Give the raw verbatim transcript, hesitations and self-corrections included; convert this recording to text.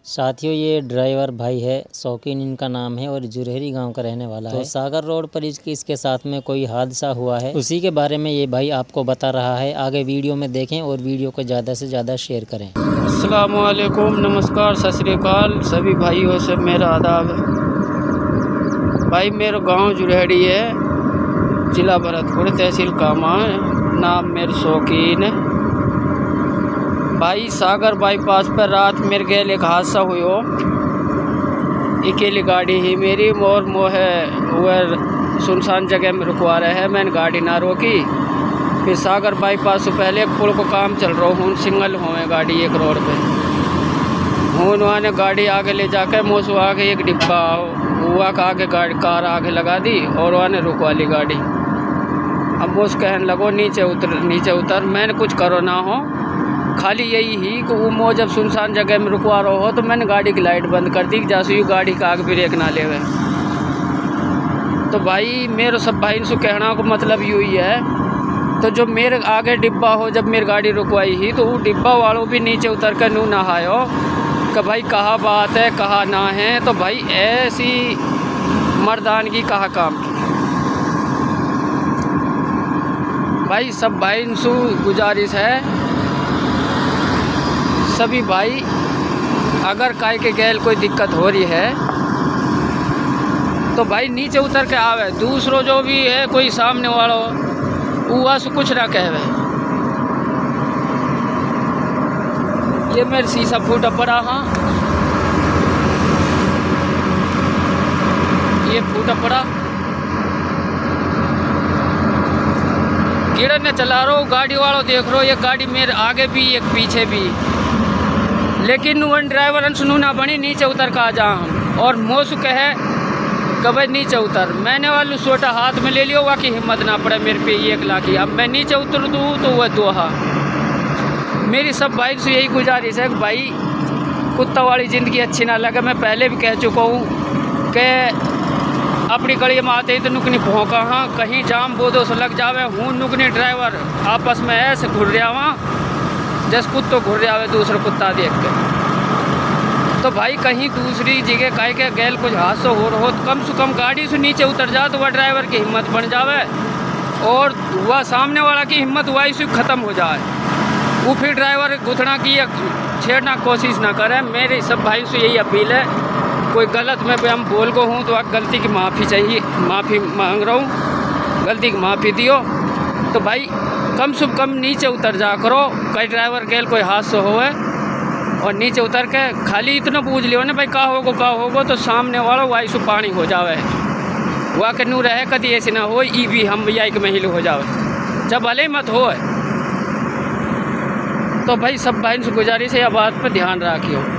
साथियों, ये ड्राइवर भाई है, शौकीन इनका नाम है और जुरहेरी गांव का रहने वाला तो है। सागर रोड पर इसके इसके साथ में कोई हादसा हुआ है, उसी के बारे में ये भाई आपको बता रहा है। आगे वीडियो में देखें और वीडियो को ज़्यादा से ज़्यादा शेयर करें। अस्सलाम वालेकुम, नमस्कार, सत श्री अकाल सभी भाइयों से मेरा आदाब है। भाई मेरा गांव जुरहेरी है, जिला भरतपुर, तहसील कामा है, नाम मेरा शौकीन है। भाई सागर बाईपास पर रात मेरे गैल एक हादसा हुई हो। अकेली गाड़ी ही मेरी और मोह वह सुनसान जगह में रुकवा रहे है, मैंने गाड़ी ना रोकी। फिर सागर बाईपास से पहले एक पुल को काम चल रहा हूँ, सिंगल हुए गाड़ी एक रोड पे हूँ। वहाँ ने गाड़ी आगे ले जाकर मोसू आगे एक डिब्बा हुआ का आगे गाड़ी कार आगे लगा दी और वहाँ ने रुकवा ली गाड़ी। अब मोस कहने लगो नीचे उतर नीचे उतर मैंने कुछ करो ना हो, खाली यही ही कि वो मो जब सुनसान जगह में रुकवा रहा हो तो मैंने गाड़ी की लाइट बंद कर दी, जैसे ही गाड़ी का आग ब्रेक ना ले हुए। तो भाई मेरे सब भाई से कहना को मतलब यू ही है, तो जो मेरे आगे डिब्बा हो जब मेरी गाड़ी रुकवाई ही तो वो डिब्बा वालों भी नीचे उतर कर नू नहायो कि भाई कहाँ बात है कहाँ ना है। तो भाई ऐसी मर्दान की कहाँ काम की। भाई सब भाई से गुजारिश है, सभी भाई अगर काय के गैल कोई दिक्कत हो रही है तो भाई नीचे उतर के आवे। दूसरों जो भी है कोई सामने वाला हुआ से कुछ ना कहवे। ये मेरा शीशा फूटा पड़ा, हाँ ये फूटा पड़ा, कीड़ा ने चला रहा हूँ, गाड़ी वालों देख रहा हो, ये गाड़ी मेरे आगे भी एक पीछे भी, लेकिन वन ड्राइवर सुनू ना बनी नीचे उतर का आ जा हम और मोसु कहे कि भाई नीचे उतर। मैंने वालू सोटा हाथ में ले लियो, वहाँ की हिम्मत ना पड़े मेरे पे एक लाखी। अब मैं नीचे उतर दूँ तो वह दोहा। मेरी सब भाई से यही गुजारिश है कि भाई कुत्ता वाली ज़िंदगी अच्छी ना लगे। मैं पहले भी कह चुका हूँ कि अपनी गली में आते ही तो नुकनी भौंका, हाँ कहीं जाम बोदो से लग जावे हूँ नुकनी ड्राइवर आपस में ऐसे घुर रहा वहाँ जैसे कुत्तो घुर रहा है दूसरा कुत्ता देख के। तो भाई कहीं दूसरी जगह कह के गैल कुछ हादसा हो रहा हो तो कम से कम गाड़ी से नीचे उतर जा तो वह ड्राइवर की हिम्मत बन जावे और वह सामने वाला की हिम्मत वही से ख़त्म हो जाए। वो फिर ड्राइवर घुटना की या छेड़ना कोशिश ना करे। मेरे सब भाई से यही अपील है, कोई गलत में हम बोल को हूँ तो आप गलती की माफ़ी चाहिए, माफ़ी मांग रहा हूँ, गलती की माफ़ी दियो। तो भाई कम से कम नीचे उतर जा करो, कई ड्राइवर गैल कोई हादसा होवे और नीचे उतर के खाली इतना पूछ लियो ना भाई का होगो का होगो, तो सामने वाला वाई से पानी हो जावे। वह के नू रहे कभी ऐसे ना हो ई भी हम भैया के महिल हो जावे, जब भले मत हो। तो भाई सब भाई से गुजारिश है, यह बात पर ध्यान रखियो।